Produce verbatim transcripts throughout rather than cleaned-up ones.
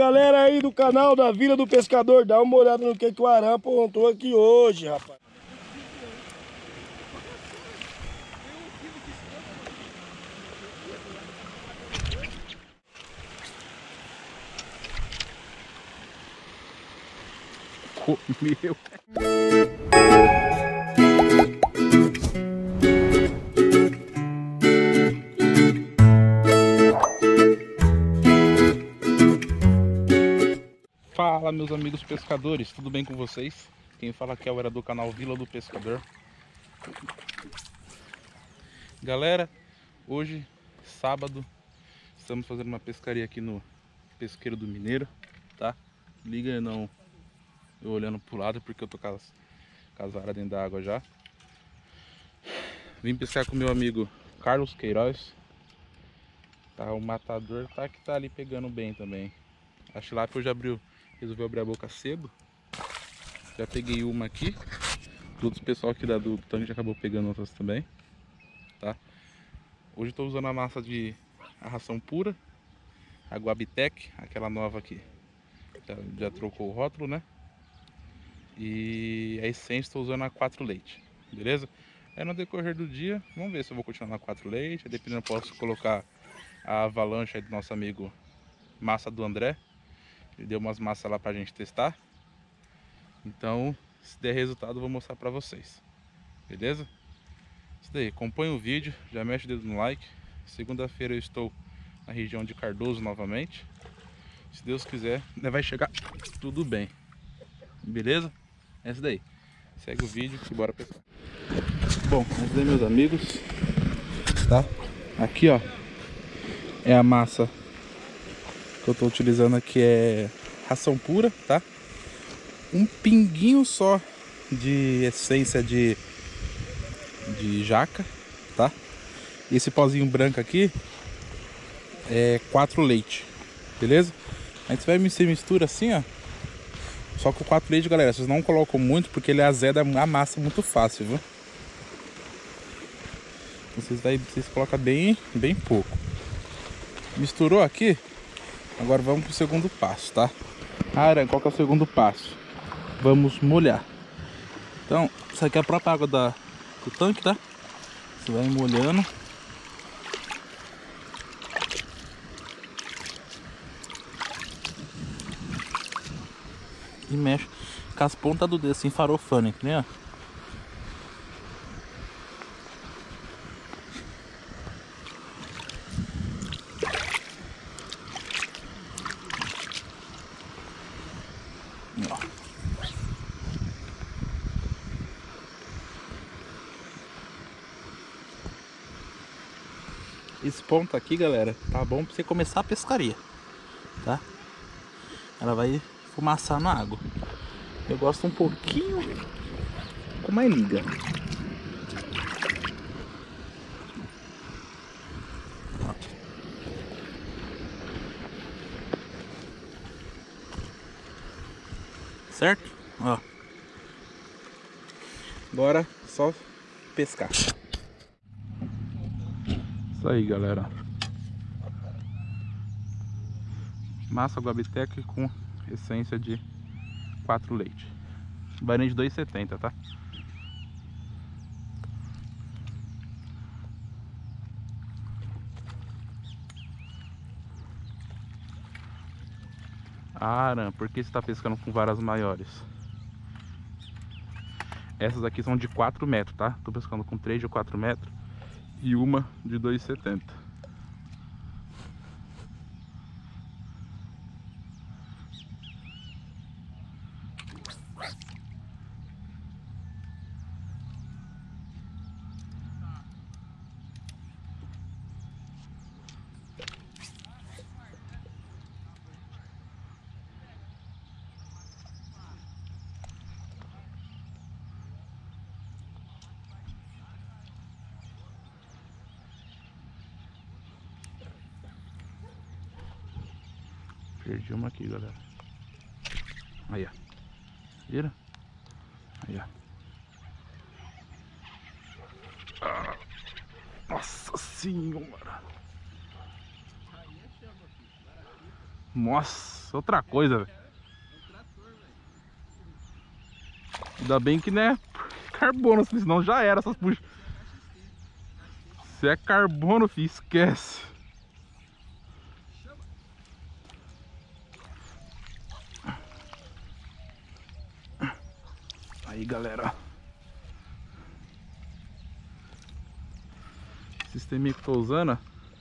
Galera aí do canal da Vila do Pescador, dá uma olhada no que, que o Aram aprontou aqui hoje, rapaz. Comeu. Fala, meus amigos pescadores, tudo bem com vocês? Quem fala aqui é o Era do canal Vila do Pescador. Galera, hoje, sábado, estamos fazendo uma pescaria aqui no Pesqueiro do Mineiro, tá? Liga não eu olhando pro lado porque eu tô com as, com as varas dentro da água já. Vim pescar com meu amigo Carlos Queiroz. Tá, o matador tá que tá ali pegando bem também. A tilápia hoje abriu, resolveu abrir a boca cedo. Já peguei uma aqui. Os outros pessoal aqui da, do tanque já acabou pegando outras também. Tá? Hoje eu tô usando a massa de a ração pura, a Guabitec, aquela nova aqui. Já, já trocou o rótulo, né? E a essência estou usando a quatro leite, beleza? Aí no decorrer do dia, vamos ver se eu vou continuar na quatro leite. Aí dependendo, eu posso colocar a avalanche aí do nosso amigo Massa do André. Ele deu umas massas lá pra gente testar. Então, se der resultado, eu vou mostrar pra vocês, beleza? Isso daí, acompanha o vídeo, já mexe o dedo no like. Segunda-feira eu estou na região de Cardoso novamente. Se Deus quiser, vai chegar tudo bem, beleza? É isso daí. Segue o vídeo e bora pescar. Bom, é isso daí, meus amigos. Tá? Aqui, ó, é a massa que eu tô utilizando aqui, é ração pura, tá? Um pinguinho só de essência de, de jaca, tá? E esse pozinho branco aqui é quatro leite, beleza? A gente vai se mistura assim, ó. Só que o quatro leite, galera, vocês não colocam muito porque ele azeda a massa muito fácil, viu? Vocês, vai, vocês colocam bem, bem pouco. Misturou aqui. Agora vamos pro segundo passo, tá? Aran, qual que é o segundo passo? Vamos molhar. Então, isso aqui é a própria água da, do tanque, tá? Você vai molhando. E mexe com as pontas do dedo, assim, farofando, né? Ó. Esse ponto aqui, galera, tá bom pra você começar a pescaria, tá? Ela vai fumaçar na água. Eu gosto um pouquinho com mais liga. Certo? Ó. Bora só pescar. Isso aí, galera. Massa Guabitec com essência de quatro leite. Barinha de dois e setenta, tá? Aran, por que você está pescando com varas maiores? Essas aqui são de quatro metros, tá? Tô pescando com três de quatro metros e uma de dois e setenta. Perdi uma aqui, galera. Aí, ó. Vira? Aí, ó. Ah, nossa senhora. Nossa. Nossa, outra coisa, velho. Ainda bem que não é carbono, senão já era essas puxas. Se é carbono, filho, esquece. Aí, galera. O sisteminha que eu tô usando,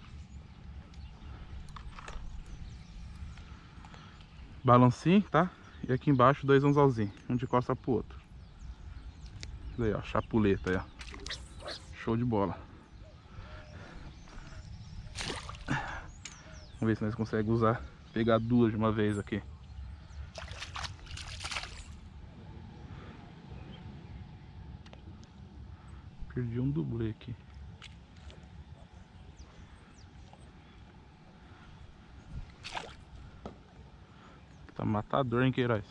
balancinho, tá? E aqui embaixo dois anzolzinhos, um de costa pro outro. Aí, ó, chapuleta aí, ó. Show de bola. Vamos ver se nós conseguimos usar, pegar duas de uma vez aqui. Perdi um dublê aqui. Tá matador, hein, Queiroz?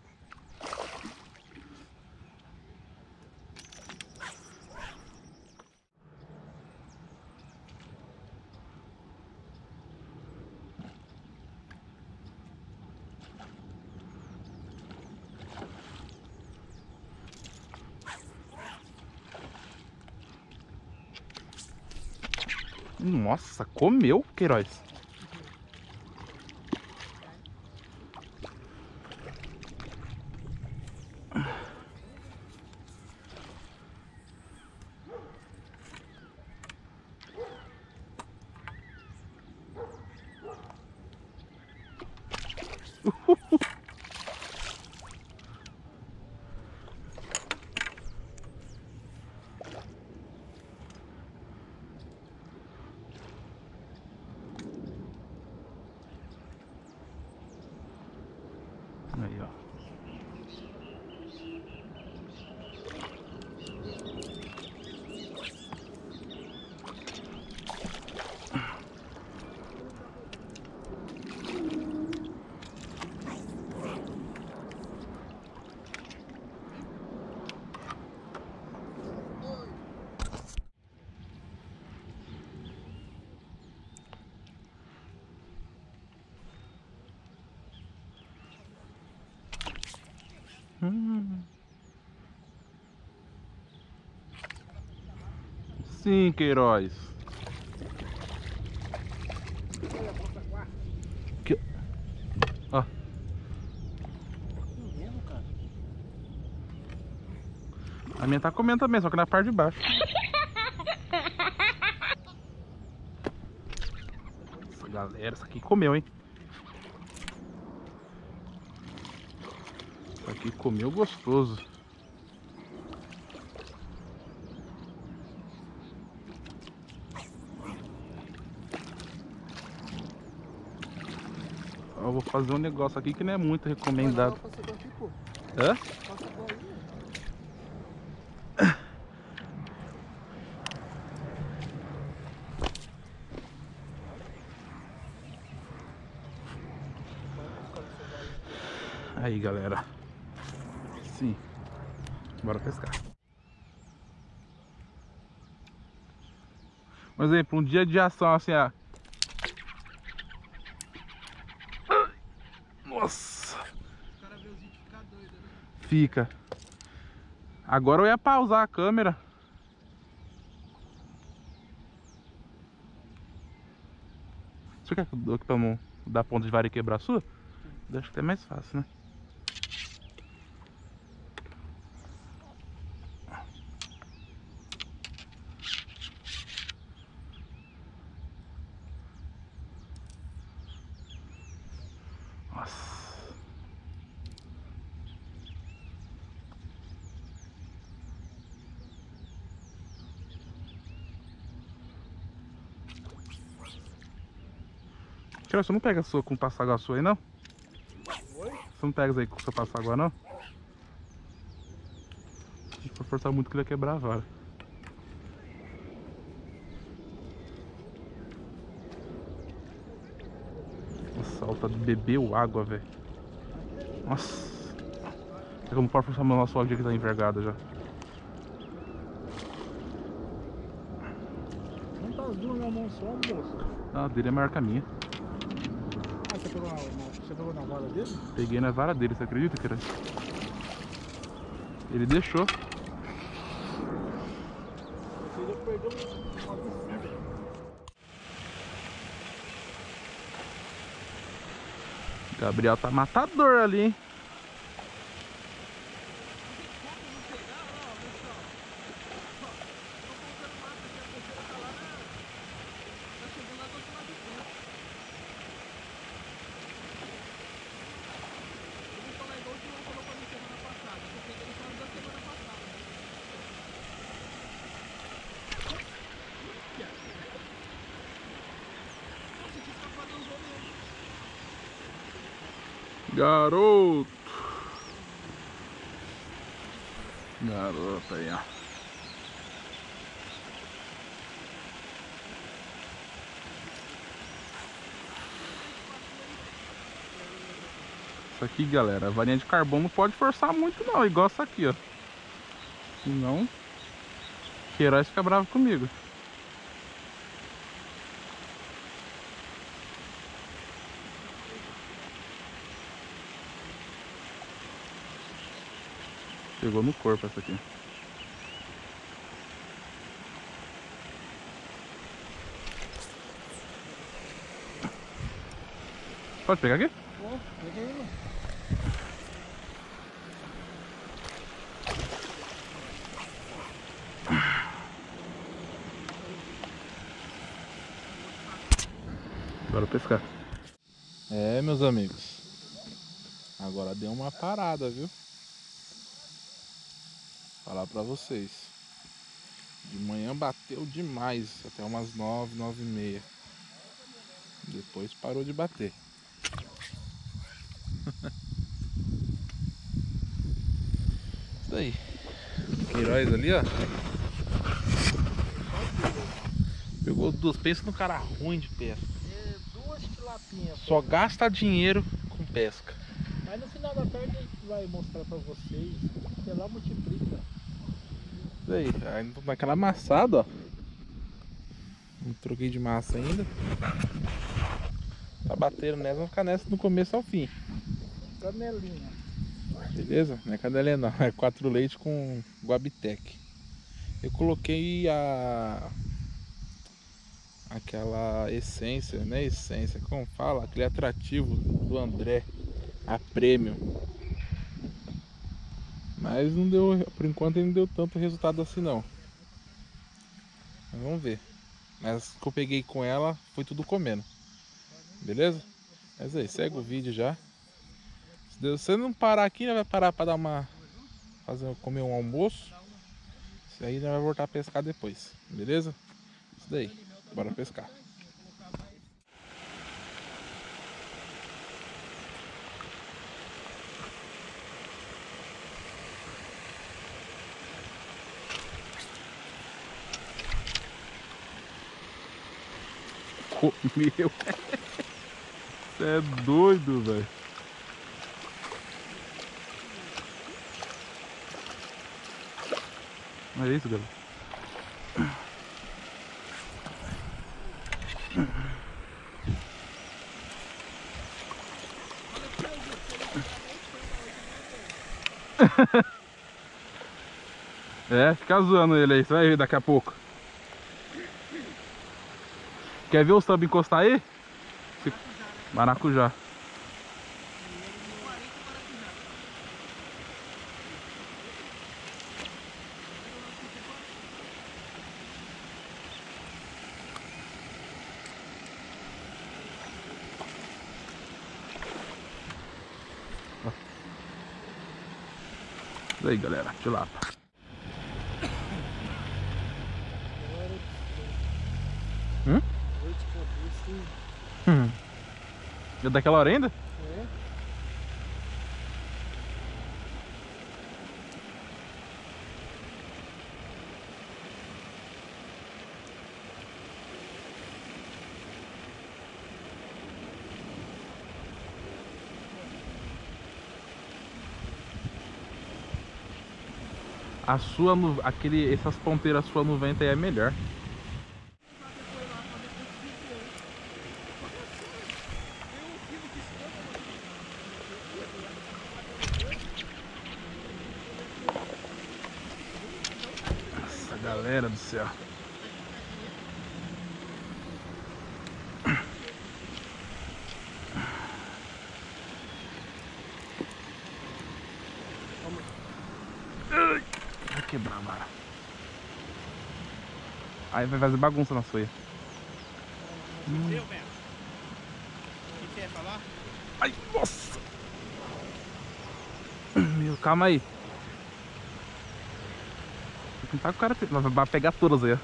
Nossa, comeu, Queiroz. Aí, ó. Hum. Sim, Queiroz. Que... Ó. A minha tá comendo também, só que na parte de baixo. Essa galera, essa aqui comeu, hein? Essa aqui comeu gostoso. Eu vou fazer um negócio aqui que não é muito recomendado. Hã? Aí, galera. Sim. Bora pescar. Por exemplo, um dia de ação assim, ó. Nossa. O cara vê os vídeos ficar doido, né? Fica. Agora eu ia pausar a câmera. Você quer que eu dou aqui pra mão dar ponta de vara e quebrar a sua? Eu acho que é mais fácil, né? Nossa. Tira, você não pega a sua com passaguá sua aí, não? Oi? Você não pega aí com o seu passaguá, não? Se for forçar muito que ele vai quebrar a vara. Nossa, ela tá bebeu água, velho. Nossa. É que eu não posso forçar meu nosso água que tá envergada já. Não tá as duas na mão só, moço. Ah, a dele é maior que a minha. Ah, você pegou uma, uma Você pegou na vara dele? Peguei na vara dele, você acredita, cara? Ele deixou. Ele perdeu uma descida. Gabriel tá matador ali, hein? Garoto! Garoto aí, ó. Isso aqui, galera, a varinha de carbono não pode forçar muito não, igual essa aqui, ó. Senão, Queiroz fica bravo comigo. Pegou no corpo essa aqui. Pode pegar aqui? Bom, pega aí, mano. Bora pescar. É, meus amigos. Agora deu uma parada, viu? Falar pra vocês. De manhã bateu demais, até umas nove, nove e meia. Depois parou de bater. Isso daí. Queiroz ali, ó. Pegou duas. Pensa no cara ruim de pesca. É, duas tilapinhas. Só gasta dinheiro com pesca. Mas no final da tarde a gente vai mostrar pra vocês. Sei lá, multiplica. Isso aí. Aí naquela amassada, ó. Não troquei de massa ainda. Tá batendo nessa, vamos ficar nessa do começo ao fim. Canelinha. Beleza? Não é canelinha não, é quatro leite com Guabitec. Eu coloquei a... aquela essência, né? Essência, como fala? Aquele atrativo do André, a Premium. Mas não deu, por enquanto ele não deu tanto resultado assim não. Mas vamos ver. Mas o que eu peguei com ela foi tudo comendo. Beleza? Mas aí, segue o vídeo já. Se você não parar aqui, né, vai parar para dar uma... fazer, comer um almoço. Isso aí vai voltar a pescar depois. Beleza? Isso daí. Bora pescar. Comeu. Você é doido, velho. Olha isso, galera. É, fica zoando ele aí, você vai ver daqui a pouco. Quer ver o sub encostar aí? Maracujá. Isso aí, galera, tilapa. Hum? Hum. Já daquela hora ainda? É. A sua, aquele, essas ponteiras sua no vento aí é melhor. Galera do céu. Vai quebrar a vara. Aí vai fazer bagunça na folha. Hum. Eu mesmo. O que quer falar? Ai, nossa! Meu, calma aí. Vou tentar com o cara. Vai pegar todas aí, ó.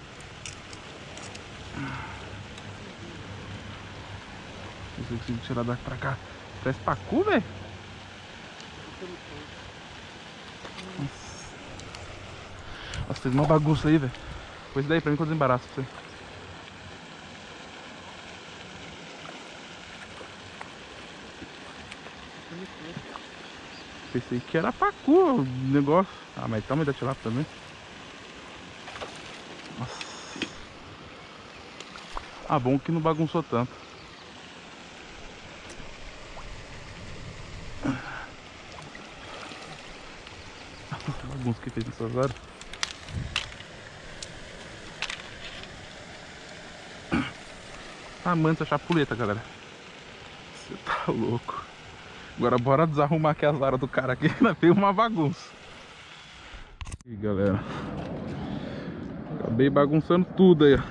Não sei se eu consigo tirar daqui pra cá. Parece pacu, velho. Nossa. Nossa, fez uma bagunça aí, velho. Põe isso daí pra mim que eu desembaraço pra você. Pensei que era pacu o negócio. Ah, mas tamanho da tilápia também. Nossa. Ah, bom que não bagunçou tanto. Bagunça que fez nessas horas. Ah, manta chapuleta, galera. Você tá louco. Agora bora desarrumar aqui as varas do cara aqui, ainda fez uma bagunça. E galera, acabei bagunçando tudo aí, ó.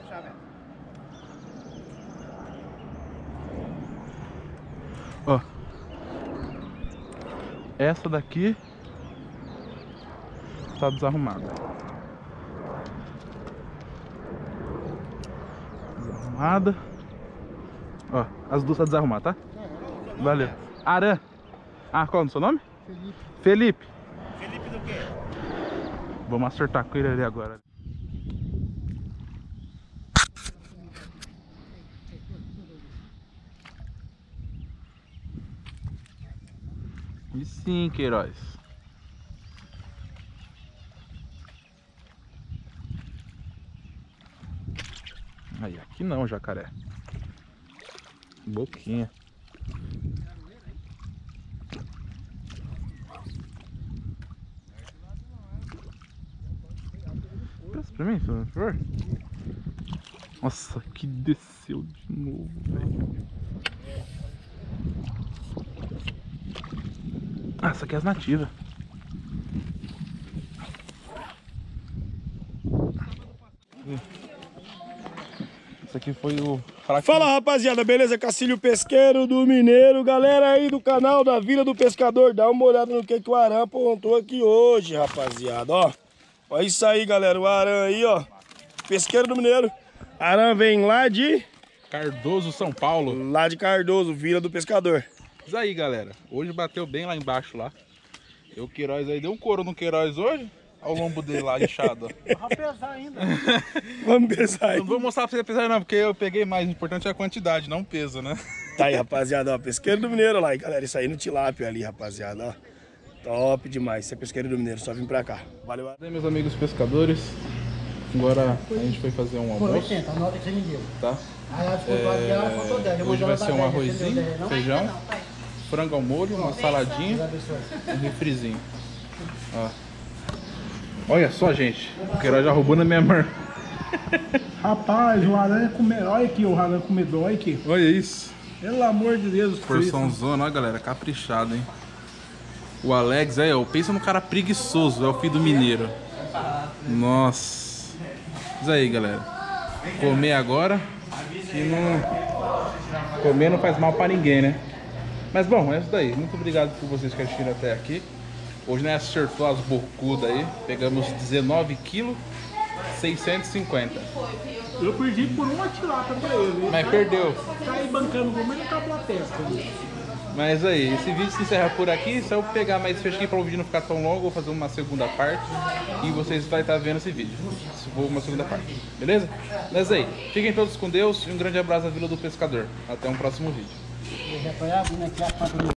Ó, essa daqui tá desarrumada. Desarrumada. Ó, as duas tá desarrumadas, tá? Valeu. Aran. Ah, qual é o seu nome? Felipe. Felipe. Felipe do quê? Vamos acertar com ele ali agora. E sim, Queiroz. Aí, aqui não, jacaré. Boquinha. Peça pra mim, por favor. Nossa, que desceu de novo, velho. Ah, essa aqui é as nativas. Esse aqui foi o... Fala, rapaziada, beleza? Cacilho Pesqueiro do Mineiro. Galera aí do canal da Vila do Pescador, dá uma olhada no que, que o Aran aprontou aqui hoje, rapaziada, ó. Olha isso aí, galera, o Aran aí, ó. Pesqueiro do Mineiro. Aran vem lá de... Cardoso, São Paulo. Lá de Cardoso, Vila do Pescador. Isso aí, galera. Hoje bateu bem lá embaixo, lá. E o Queiroz aí deu um couro no Queiroz hoje. Olha o lombo dele lá inchado. Vamos pesar ainda. Vamos pesar aí. Não vou mostrar pra você pesar não, porque eu peguei mais. O importante é a quantidade, não o peso, né? Tá aí, rapaziada, ó. Pesqueiro do Mineiro lá. E, galera, isso aí no tilápia ali, rapaziada, ó. Top demais. Você é pesqueiro do Mineiro, só vim pra cá. Valeu. E aí, meus amigos pescadores. Agora a gente foi fazer um Por almoço, oitenta, anota que você me deu. tá? Aí ela ficou baseada, ela faltou dez. Eu vou Hoje vai jogar ser um dez, você deu arrozinho, dez, não? feijão, frango ao molho, uma saladinha Deus abençoe. e um refrizinho. Ó. Olha só, gente. O Queiroz já roubou na minha mão. Rapaz, o aranha comer. Olha aqui, o aranha comedor, olha aqui. Olha isso. Pelo amor de Deus, Porção zona, ó, galera. Caprichado, hein? O Alex aí, ó. Pensa no cara preguiçoso. É o filho do mineiro. Nossa. Isso aí, galera. Comer agora. Que não... Comer não faz mal pra ninguém, né? Mas bom, é isso daí. Muito obrigado por vocês que assistiram até aqui. Hoje nós acertou as bocudas aí. Pegamos dezenove quilos, seiscentos e cinquenta. Eu perdi por uma tilápia pra ele. Mas perdeu. Tá aí bancando comigo e acabou a pesca. Mas aí, esse vídeo se encerra por aqui. Se eu pegar mais peixe aqui para o vídeo não ficar tão longo, eu vou fazer uma segunda parte. E vocês vão estar vendo esse vídeo. Se for uma segunda parte. Beleza? Mas aí, fiquem todos com Deus e um grande abraço à Vila do Pescador. Até um próximo vídeo. Eu já tô abrindo aqui a pata do